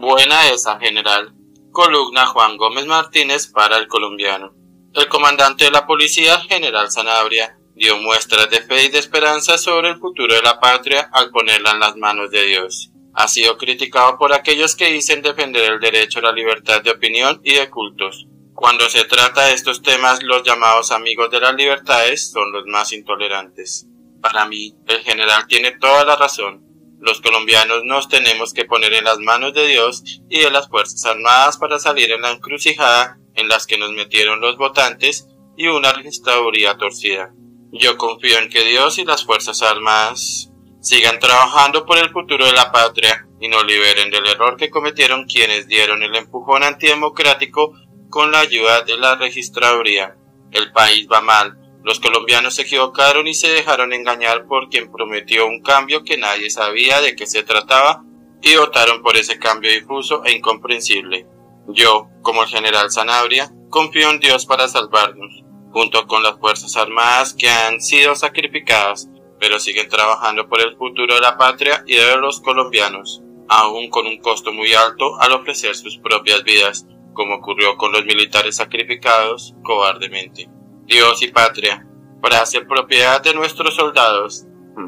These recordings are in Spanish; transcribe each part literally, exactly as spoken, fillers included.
Buena esa, general. Columna Juan Gómez Martínez para El Colombiano. El comandante de la policía, general Sanabria, dio muestras de fe y de esperanza sobre el futuro de la patria al ponerla en las manos de Dios. Ha sido criticado por aquellos que dicen defender el derecho a la libertad de opinión y de cultos. Cuando se trata de estos temas, los llamados amigos de las libertades son los más intolerantes. Para mí, el general tiene toda la razón. Los colombianos nos tenemos que poner en las manos de Dios y de las Fuerzas Armadas para salir en la encrucijada en las que nos metieron los votantes y una registraduría torcida. Yo confío en que Dios y las Fuerzas Armadas sigan trabajando por el futuro de la patria y nos liberen del error que cometieron quienes dieron el empujón antidemocrático con la ayuda de la registraduría. El país va mal. Los colombianos se equivocaron y se dejaron engañar por quien prometió un cambio que nadie sabía de qué se trataba y votaron por ese cambio difuso e incomprensible. Yo, como el general Sanabria, confío en Dios para salvarnos, junto con las Fuerzas Armadas que han sido sacrificadas, pero siguen trabajando por el futuro de la patria y de los colombianos, aún con un costo muy alto al ofrecer sus propias vidas, como ocurrió con los militares sacrificados cobardemente. Dios y patria, frase propiedad de nuestros soldados,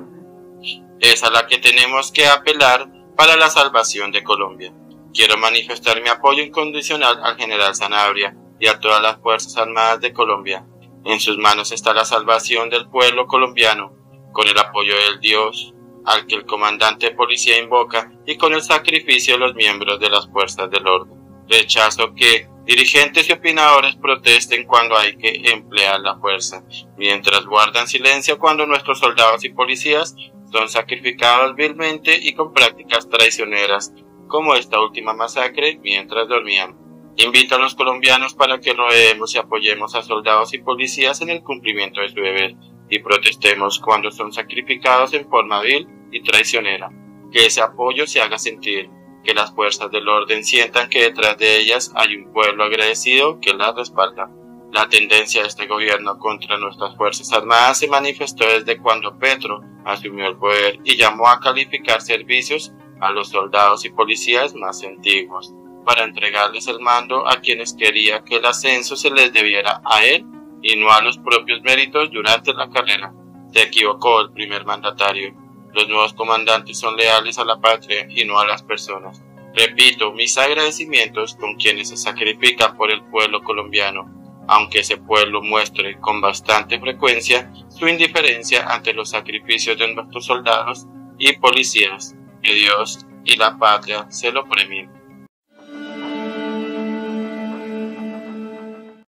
es a la que tenemos que apelar para la salvación de Colombia. Quiero manifestar mi apoyo incondicional al general Sanabria y a todas las Fuerzas Armadas de Colombia. En sus manos está la salvación del pueblo colombiano, con el apoyo del Dios, al que el comandante de policía invoca, y con el sacrificio de los miembros de las fuerzas del orden. Rechazo que dirigentes y opinadores protesten cuando hay que emplear la fuerza, mientras guardan silencio cuando nuestros soldados y policías son sacrificados vilmente y con prácticas traicioneras, como esta última masacre mientras dormían. Invito a los colombianos para que rodeemos y apoyemos a soldados y policías en el cumplimiento de su deber, y protestemos cuando son sacrificados en forma vil y traicionera. Que ese apoyo se haga sentir, que las fuerzas del orden sientan que detrás de ellas hay un pueblo agradecido que las respalda. La tendencia de este gobierno contra nuestras Fuerzas Armadas se manifestó desde cuando Petro asumió el poder y llamó a calificar servicios a los soldados y policías más antiguos, para entregarles el mando a quienes quería que el ascenso se les debiera a él y no a los propios méritos durante la carrera. Se equivocó el primer mandatario. Los nuevos comandantes son leales a la patria y no a las personas. Repito mis agradecimientos con quienes se sacrifican por el pueblo colombiano, aunque ese pueblo muestre con bastante frecuencia su indiferencia ante los sacrificios de nuestros soldados y policías. Que Dios y la patria se lo premien.